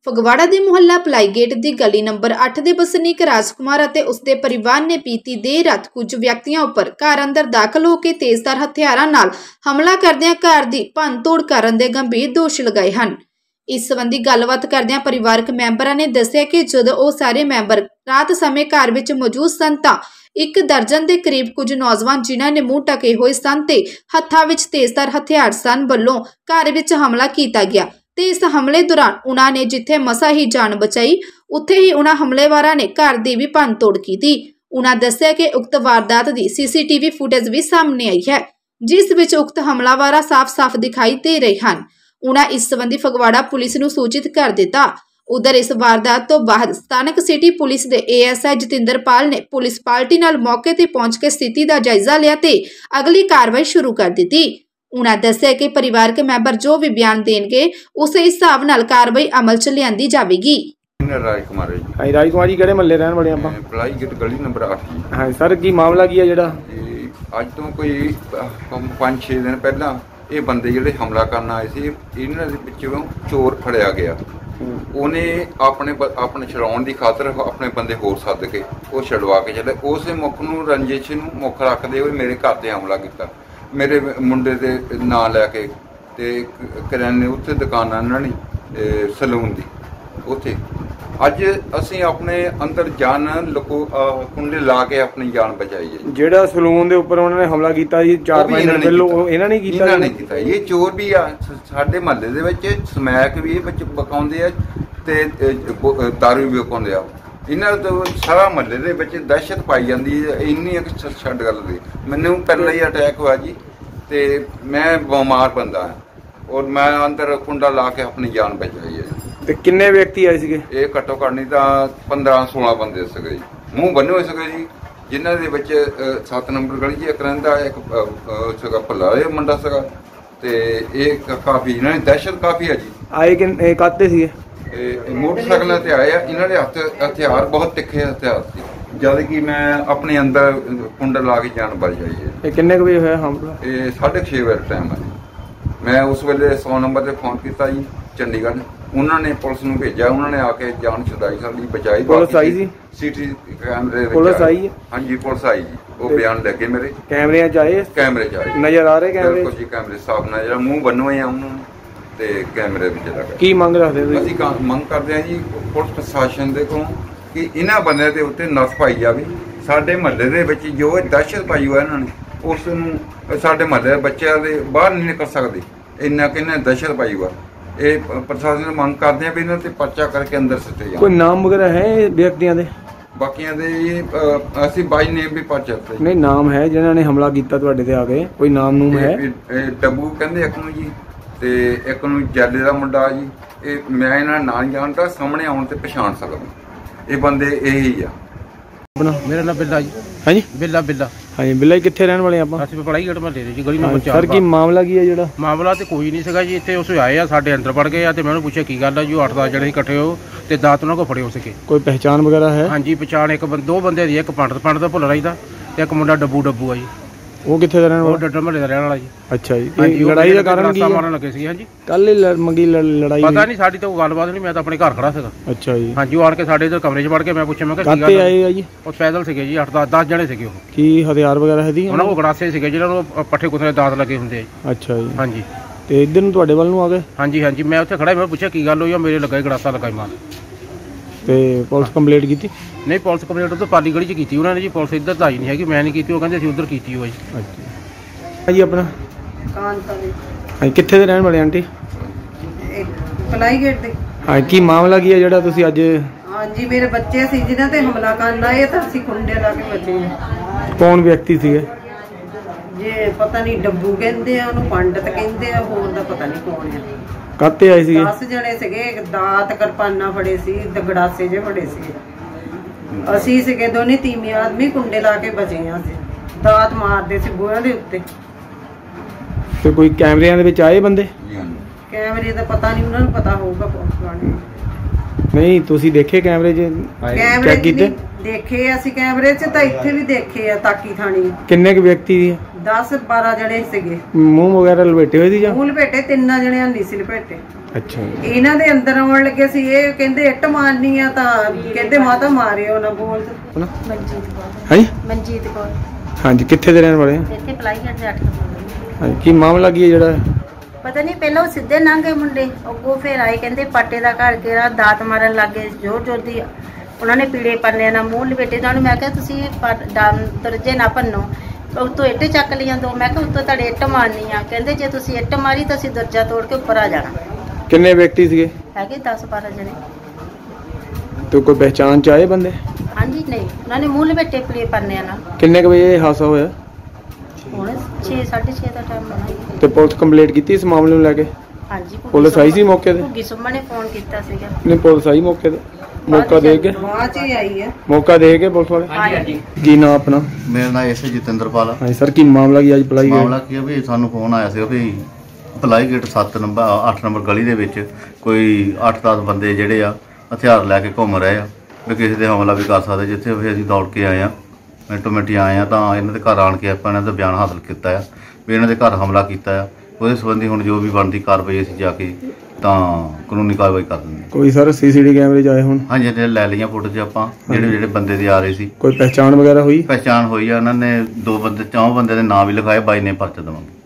ਫਗਵਾੜਾ ਦੇ ਮੁਹੱਲਾ ਪਲਾਈਗੇਟ ਦੀ ਗਲੀ ਨੰਬਰ 8 ਦੇ ਵਸਨੀਕ ਰਾਜਕੁਮਾਰ ਅਤੇ ਉਸਦੇ ਪਰਿਵਾਰ ਨੇ ਬੀਤੀ ਦੇਰ ਰਾਤ ਕੁਝ ਵਿਅਕਤੀਆਂ ਉੱਪਰ ਘਰ ਅੰਦਰ ਦਾਖਲ ਹੋ ਕੇ ਤੇਜ਼ਧਾਰ ਹਥਿਆਰਾਂ ਨਾਲ ਹਮਲਾ ਕਰਦਿਆਂ ਘਰ ਦੀ ਭੰਨਤੋੜ ਕਰਨ ਦੇ ਗੰਭੀਰ ਦੋਸ਼ ਲਗਾਏ ਹਨ। ਇਸ ਸੰਬੰਧੀ ਗੱਲਬਾਤ ਕਰਦਿਆਂ ਪਰਿਵਾਰਕ ਮੈਂਬਰਾਂ ਨੇ ਦੱਸਿਆ ਕਿ ਜਦੋਂ ਉਹ ਸਾਰੇ ਮੈਂਬਰ ਰਾਤ ਸਮੇਂ ਘਰ ਵਿੱਚ ਮੌਜੂਦ ਸਨ ਤਾਂ ਇੱਕ ਦਰਜਨ ਦੇ ਕਰੀਬ ਕੁਝ ਨੌਜਵਾਨ ਜਿਨ੍ਹਾਂ ਨੇ ਮੂੰਹ ਢਕੇ ਹੋਏ ਸਨ ਤੇ ਹੱਥਾਂ ਵਿੱਚ ਤੇਜ਼ਧਾਰ ਹਥਿਆਰ ਸਨ ਵੱਲੋਂ ਘਰ ਵਿੱਚ ਹਮਲਾ ਕੀਤਾ ਗਿਆ ਤੇ ਇਸ ਹਮਲੇ ਦੌਰਾਨ ਉਹਨਾਂ ਨੇ ਜਿੱਥੇ ਮਸਾ ਹੀ ਜਾਨ ਬਚਾਈ ਉੱਥੇ ਹੀ ਉਹਨਾਂ ਹਮਲੇਵਾਰਾਂ ਨੇ ਘਰ ਦੀ ਵੀ ਭੰਨਤੋੜ ਕੀਤੀ। ਉਹਨਾਂ ਦੱਸਿਆ ਕਿ ਉਕਤ ਵਾਰਦਾਤ ਦੀ ਸੀਸੀਟੀਵੀ ਫੁਟੇਜ ਵੀ ਸਾਹਮਣੇ ਆਈ ਹੈ ਜਿਸ ਵਿੱਚ ਉਕਤ ਹਮਲਾਵਾਰ ਸਾਫ਼-ਸਾਫ਼ ਦਿਖਾਈ ਦੇ ਰਹੇ ਹਨ। ਉਹਨਾਂ ਇਸ ਸੰਬੰਧੀ ਫਗਵਾੜਾ ਪੁਲਿਸ ਨੂੰ ਸੂਚਿਤ ਕਰ ਦਿੱਤਾ। उधर इस वारदात तो बाद स्थानक सिटी पुलिस के ASI जतिंदरपाल ने पुलिस पार्टी नाल मौके ते पहुंच के स्थिति का जायजा लिया ते अगली कार्रवाई शुरू कर दी। उन्होंने दस्सिया कि परिवारक मैंबर जो भी बयान देंगे उस हिसाब नाल कार्रवाई अमल च लियांदी जावेगी। राजकुमार जी राजकुमार जी किहड़े महल्ले रहने वाले आपां? पलाईगेट गली नंबर 8। हाँ सर, की मामला की है जिहड़ा अज तो कोई 5-6 दिन पहला ये बंदे जिहड़े हमला करन आए सी इन्हां दे विचों चोर फड़िया गया। उन्हें अपने छुड़ाउण की खातर अपने बंदे होर सद के वो छुड़वा के चले। उस मुख नूं रंजिश नूं मुख रखते हुए मेरे घर ते हमला किया। मेरे मुंडे दे नां लैके ते करियाने उत्थे दुकान इन्हां ने सलून की उत्थे अज असीं अपने अंदर जान लुको कुंडे ला के अपनी जान बचाई है। जेड़ा सलून दे उपर उन्होंने हमला किया जी 4-5 दिन पहले इन्हां ने कीता। इन्हां ने कीता। ये चोर भी आ साडे महल्ले दे विच समैक भी बकाउंदे आ ते दारू भी बकाउंदे आ। इन्हां तो सारा महल्ले दे विच दहशत पाई जांदी है। इन्नी छड्ड गल दी मैनूं पहले ही अटैक होया जी ते मैं बीमार बंदा हां और मैं अंदर कुंडा ला के अपनी जान बचाई है। ते किन्ने व्यक्ति आए सीगे? ये घट्टो घट्ट नहीं तां 15-16 बंदे सके जी, मूँह बन्ने हुए सके जी। जिन्हां दे विच 7 नंबर गली च एक रहिंदा एक सगा भला ये मुंडा सगा ते एक काफ़ी इन्हां दी दहशत काफ़ी है जी। आए कि काते सीगे? मोटरसाइकिल ते आए आ। इन्हां दे हथियार बहुत तिखे हथियार सी जद कि मैं अपने अंदर कुंड ला के जान बचाई है। किन्ने बजे होया हमला? 6:30 बजे टाइम है। मैं उस वेले 100 नंबर से फोन किया जी चंडीगढ़, उन्होंने पुलिस नूं भेजा। उन्होंने आके जान छुड़ाई साडी बचाई। पुलिस आई जी? सीटी कैमरे पुलिस आई है? हाँ जी पुलिस आई जी। वो बयान लगे मेरे कैमरे च आए? कैमरे च आए नजर आ रहे कैमरे? बिल्कुल जी कैमरे साफ नजर मूँह बन्ने हुए हैं उन्होंने ते कैमरे विच लगे। की मंग रखदे हो? असीं मंग करदे हां जी पुलिस प्रशासन दे कोलों कि इन्हां बंदिआं दे उत्ते नस पाई जावे। साडे महल्ले दे विच जो दहशत पाई होई इन्हां ने उस नूं साडे महल्ले दे बच्चे दे बाहर नहीं निकल सकदे। इन्ना कि इन्हां दहशत पाई हुआ ये प्रशासन मंग करते हैं भी इन्होंने पर्चा करके अंदर सटे जाए। कोई नाम वगैरह है व्यक्तियों दे? बाकियां दे असि बाई नेम भी पर्चा नहीं नाम है जिन्होंने हमला किया तुहाडे ते आ गए कोई नाम नूम है? डब्बू कहंदे एक नूं जी ते एक नूं जैले दा मुंडा जी। ये मैं इन्हां नां नहीं जानदा, सामने आउण ते पछाण सकदा। ये बंदे यही आ। मेरा नाम बिल्ला जी। हाँ जी बिल्ला बिल्ला। हाँ जी बिल्ला कित्थे रहने वाले आप? ਅਸੀਂ ਪਲਾਈਗੇਟ ਮਹੱਲੇ ਦੇ ਜੀ ਗਲੀ ਨੰਬਰ 4। ਸਰ ਕੀ ਮਾਮਲਾ ਕੀ ਹੈ ਜਿਹੜਾ? ਮਾਮਲਾ ਤੇ ਕੋਈ ਨਹੀਂ ਸੀਗਾ ਜੀ। ਇੱਥੇ ਉਸ ਆਏ ਆ ਸਾਡੇ ਅੰਦਰ ਵੜ ਗਏ ਆ ਤੇ ਮੈਂ ਉਹਨੂੰ ਪੁੱਛਿਆ ਕੀ ਗੱਲ ਆ ਜੀ। 8-10 ਜਣੇ ਇਕੱਠੇ ਹੋ ਤੇ ਦਾਤ ਉਹਨਾਂ ਕੋ ਫੜੇ ਹੋ ਸਕੇ। ਕੋਈ ਪਹਿਚਾਣ ਵਗੈਰਾ ਹੈ? ਹਾਂਜੀ ਪਛਾਣ ਦੋ ਬੰਦੇ ਦੀ, ਇੱਕ ਪੰਡਤ ਦਾ ਭੁੱਲ ਰਹੀਦਾ ਤੇ ਇੱਕ ਮੁੰਡਾ ਡੱਬੂ ਆ ਜੀ। ਉਹ ਕਿੱਥੇ ਦਾ ਰਹਿਣ ਵਾਲਾ? ਉਹ ਡੱਡਾ ਮਹੱਲੇ ਦਾ ਰਹਿਣ ਵਾਲਾ ਜੀ। ਅੱਛਾ ਜੀ। ਲੜਾਈ ਦਾ ਕਾਰਨ ਕੀ ਹੈ? ਮਾਰਨ ਲੱਗੇ ਸੀ। ਹਾਂਜੀ ਕੱਲ ਹੀ ਮੰਗੀ ਲੜਾਈ? ਪਤਾ ਨਹੀਂ, ਸਾਡੀ ਤਾਂ ਕੋਈ ਗੱਲਬਾਤ ਨਹੀਂ। ਮੈਂ ਤਾਂ ਆਪਣੇ ਘਰ ਖੜਾ ਸੀਗਾ। ਅੱਛਾ ਜੀ। ਹਾਂਜੀ ਉਹ ਆਣ ਕੇ ਸਾਡੇ ਇਧਰ ਕਮਰੇ 'ਚ ਵੜ ਕੇ ਮੈਂ ਪੁੱਛਿਆ ਮੈਂ ਕਿਹਾ ਕੀ ਗੱਲ ਆਏ ਆ ਜੀ? ਉਹ ਪੈਦਲ ਸੀਗੇ ਜੀ 8-10 ਜਣੇ ਸੀਗੇ। ਉਹ ਕੀ ਹਥਿਆਰ ਵਗੈਰਾ ਹੈ ਦੀ? ਉਹਨਾਂ ਕੋਲ ਗੜਾਸੇ ਸੀਗੇ ਜਿਹਨਾਂ ਨੂੰ ਪੱਠੇ ਕੁੱਤੇ ਦੇ ਦਾਤ ਲੱਗੇ ਹੁੰਦੇ ਆ ਜੀ। ਅੱਛਾ ਜੀ। ਹਾਂਜੀ ਤੇ ਇੱਧਰ ਨੂੰ ਤੁਹਾਡੇ ਵੱਲ ਨੂੰ ਆ ਗਏ? ਹਾਂਜੀ ਮੈਂ ਉੱਥੇ ਖੜਾ ਮੈਂ ਪੁੱਛਿਆ ਕੀ ਗੱਲ ਹੋਈ ਆ। ਮੇਰੇ ਲੱਗਾ ਗੜਾਸਾ ਲਗਾਈ ਮਾਰ ਤੇ ਪੁਲਿਸ ਕੰਪਲੇਂਟ ਕੀਤੀ? ਨਹੀਂ ਪੁਲਿਸ ਕੰਪਲੇਂਟ ਤਾਂ ਪਾਲੀ ਗਲੀ 'ਚ ਕੀਤੀ ਉਹਨਾਂ ਨੇ ਜੀ। ਪੁਲਿਸ ਇੱਧਰ ਤਾਂ ਆਈ ਨਹੀਂ ਹੈਗੀ। ਮੈਂ ਨਹੀਂ ਕੀਤੀ, ਉਹ ਕਹਿੰਦੇ ਅਸੀਂ ਉੱਧਰ ਕੀਤੀ ਹੋਈ ਜੀ। ਅੱਛਾ ਜੀ। ਆਪਣਾ ਹਾਂ ਕਿੱਥੇ ਦੇ ਰਹਿਣ ਵਾਲੇ ਆਂਟੀ? ਪਲਾਈਗੇਟ ਦੇ। ਹਾਂ ਕੀ ਮਾਮਲਾ ਕੀ ਹੈ ਜਿਹੜਾ ਤੁਸੀਂ ਅੱਜ? ਹਾਂਜੀ ਮੇਰੇ ਬੱਚੇ ਸੀ ਜਿਨ੍ਹਾਂ ਤੇ ਹਮਲਾ ਕਰਨ ਆਏ ਤਾਂ ਅਸੀਂ ਖੁੰਡੇ ਲਾ ਕੇ ਬਚੇ। ਕੌਣ ਵਿਅਕਤੀ ਸੀਗੇ? ਜੇ ਪਤਾ ਨਹੀਂ ਡੱਬੂ ਕਹਿੰਦੇ ਆ ਉਹਨੂੰ, ਪੰਡਤ ਕਹਿੰਦੇ ਆ, ਹੋਰ ਦਾ ਪਤਾ ਨਹੀਂ ਕੌਣ ਆ। ਕਾਤੇ ਆਏ ਸੀਗੇ? 10 ਜਣੇ ਸੀਗੇ। ਦਾਤ ਕਿਰਪਾਨਾਂ ਫੜੇ ਸੀ, ਗੜਾਸੇ ਜੇ ਫੜੇ ਸੀ। ਅਸੀਂ ਸੀਗੇ ਦੋਨੇ ਤੀਵੀਂ ਆਦਮੀ, ਕੁੰਡੇ ਲਾ ਕੇ ਬਚੇ ਆ। ਦਾਤ ਮਾਰਦੇ ਸੀ ਗੋਹਿਆਂ ਦੇ ਉੱਤੇ। ਤੇ ਕੋਈ ਕੈਮਰਿਆਂ ਦੇ ਵਿੱਚ ਆਏ ਬੰਦੇ? ਕੈਮਰੇ ਦਾ ਪਤਾ ਨਹੀਂ, ਉਹਨਾਂ ਨੂੰ ਪਤਾ ਹੋਊਗਾ ਪੁਲਿਸ ਵਾਲੇ। ਨਹੀਂ ਤੁਸੀਂ ਦੇਖੇ ਕੈਮਰੇ 'ਚ? ਕੈਮਰੇ 'ਚ ਦੇਖੇ ਅਸੀਂ, ਕੈਮਰੇ 'ਚ ਤਾਂ ਇੱਥੇ ਵੀ ਦੇਖੇ ਆ ਤਾਕੀ ਥਾਣੀ। ਕਿੰਨੇ ਕੁ ਵਿਅਕਤੀ ਸੀ? 10-12 ਜਣੇ ਸੀਗੇ। ਮੂੰਹ ਵਗੈਰਾ ਲਪੇਟੇ ਹੋਏ ਸੀ ਜਾਂ? ਮੂੰਹ ਲਪੇਟੇ, 3 ਜਣਿਆਂ ਨਹੀਂ ਸੀ ਲਪੇਟੇ। ਅੱਛਾ ਜੀ। ਇਹਨਾਂ ਦੇ ਅੰਦਰ ਆਉਣ ਲੱਗੇ ਸੀ, ਇਹ ਕਹਿੰਦੇ ਇੱਟ ਮਾਰਨੀ ਆ, ਤਾਂ ਕਹਿੰਦੇ ਮਾਤਾ ਮਾਰਿਓ ਨਾ ਬੋਲ। ਆਪਣਾ ਮਨਜੀਤ ਕੌਰ। ਹਾਂਜੀ ਮਨਜੀਤ ਕੌਰ ਹਾਂਜੀ, ਕਿੱਥੇ ਦੇ ਰਹਿਣ ਵਾਲੇ ਆ? ਇੱਥੇ ਪਲਾਈਗੇਟ ਦੇ 8 ਨੰਬਰ। ਹਾਂਜੀ, ਕੀ ਮਾਮਲਾ ਕੀ ਹੈ ਜਿਹੜਾ? ਪਤਾ ਨਹੀਂ, ਪਹਿਲਾਂ ਉਹ ਸਿੱਧੇ ਲੰਘੇ ਮੁੰਡੇ, ਅੱਗੋਂ ਫਿਰ ਆਏ, ਕਹਿੰਦੇ ਪਾਟੇ ਦਾ ਘਰ ਕਿਹੜਾ, ਦਾਤ ਮਾਰਨ ਲੱਗੇ ਜ਼ੋਰ ਜ਼ੋਰ ਦੀ। ਉਹਨਾਂ ਨੇ ਪੀੜੇ ਪੰਨੇ ਨਾਲ ਮੂੰਹ ਲਪੇਟੇ। ਉਹਨਾਂ ਨੂੰ ਮੈਂ ਕਿਹਾ ਤੁਸੀਂ ਦਰਜੇ ਨਾ ਭੰਨੋ, ਉੱਤੋਂ ਇੱਟ ਚੱਕ ਲਈਆਂ ਦੋ। ਮੈਂ ਕਿਹਾ ਉੱਤੋਂ ਤੁਹਾਡੇ ਇੱਟ ਮਾਰਨੀ ਆ। ਕਹਿੰਦੇ ਜੇ ਤੁਸੀਂ ਇੱਟ ਮਾਰੀ ਤਾਂ ਅਸੀਂ ਦਰਜਾ ਤੋੜ ਕੇ ਉੱਪਰ ਆ ਜਾਣਾ। ਕਿੰਨੇ ਵਿਅਕਤੀ ਸੀਗੇ? ਹੈਗੇ 10-12 ਜਣੇ। ਤੇ ਕੋਈ ਪਹਿਚਾਣ ਚ ਆਏ ਬੰਦੇ? ਹਾਂਜੀ, ਨਹੀਂ, ਉਹਨਾਂ ਨੇ ਮੂੰਹ ਲਪੇਟੇ ਪੀੜੇ ਪੰਨਿਆਂ ਨਾਲ। ਕਿੰਨੇ ਕੁ ਵਜੇ ਇਹ ਹਾਦਸਾ ਹੋਇਆ? ਹੁਣ 6-6:30 ਦਾ ਟਾਈਮ ਹੋਣਾ। ਤੇ ਪੁਲਿਸ ਕੰਪਲੇਂਟ ਕੀਤੀ ਇਸ ਮਾਮਲੇ ਨੂੰ ਲੈ ਕੇ? ਹਾਂਜੀ, ਪੁਲਿਸ ਆਈ ਸੀ ਮੌਕੇ ਤੇ? ਭੁੱਗੀ ਸੁਮਾ ਨੇ ਫੋਨ ਕੀਤਾ ਸੀਗਾ। ਨਹੀਂ, ਪੁਲਿਸ ਆਈ ਮੌਕੇ ਤੇ? ਮੌਕਾ ਦੇ ਕੇ? ਬਾਅਦ ਚ ਹੀ ਆਈ ਹੈ। ਮੌਕਾ ਦੇ ਕੇ ਪੁਲਿਸ ਵਾਲੇ? ਹਾਂਜੀ। ਕੀ ਨਾਮ ਆਪਣਾ? ਮੇਰਾ ਨਾਮ ਐਸ ਜਤਿੰਦਰਪਾਲ ਆ। ਹਾਂਜੀ ਸਰ, ਕੀ ਮਾਮਲਾ ਕੀ ਅੱਜ ਪਲਾਈ ਮਾਮਲਾ ਕੀ ਆ ਵੀ ਸਾਨੂੰ ਫੋਨ ਆਇਆ ਸੀ ਵੀ ਭਲਾਈ ਗੇਟ 7 ਨੰਬਰ 8 ਨੰਬਰ ਗਲੀ ਦੇ ਵਿੱਚ ਕੋਈ 8-10 ਬੰਦੇ ਜਿਹੜੇ ਆ ਹਥਿਆਰ ਲੈ ਕੇ ਘੁੰਮ ਰਹੇ ਆ, ਵੀ ਕਿਸੇ ਦੇ ਹਮਲਾ ਵੀ ਕਰ ਸਕਦੇ। ਜਿੱਥੇ ਵੀ ਅਸੀਂ ਦੌੜ ਕੇ ਆਏ ਆ, ਮਿੰਟੋ ਮਿੰਟੀ ਆਏ ਆ, ਤਾਂ ਇਹਨਾਂ ਦੇ ਘਰ ਆਣ ਕੇ ਆਪਾਂ ਇਹਨਾਂ ਦਾ ਬਿਆਨ ਹਾਸਲ ਕੀਤਾ ਆ ਵੀ ਇਹਨਾਂ ਦੇ ਘਰ ਹਮਲਾ ਕੀਤਾ ਆ। ਉਹਦੇ ਸੰਬੰਧੀ ਹੁਣ ਜੋ ਵੀ ਬਣਦੀ ਕਾਰਵਾਈ ਅਸੀਂ ਜਾ ਕੇ ਤਾਂ ਕਾਨੂੰਨੀ ਕਾਰਵਾਈ ਕਰ ਦਿੰਦੇ ਹਾਂ। ਕੋਈ ਸਰ ਸੀਸੀਟੀਵੀ ਕੈਮਰੇ ਚ ਆਏ ਹੁਣ? ਹਾਂਜੀ, ਜਿਹੜੇ ਲੈ ਲਈਆਂ ਫੁਟੇਜ ਆਪਾਂ, ਜਿਹੜੇ ਬੰਦੇ ਦੇ ਆ ਰਹੇ ਸੀ। ਕੋਈ ਪਹਿਚਾਣ ਵਗੈਰਾ ਹੋਈ? ਪਹਿਚਾਣ ਹੋਈ ਆ, ਉਹਨਾਂ ਨੇ 2 ਬੰਦੇ 4 ਬੰਦੇ ਦੇ ਨਾਂ ਵੀ ਲਿਖਾਏ, ਬਾਈ ਨੇ ਪਰਚਾ ਦੇਵਾਂਗੇ।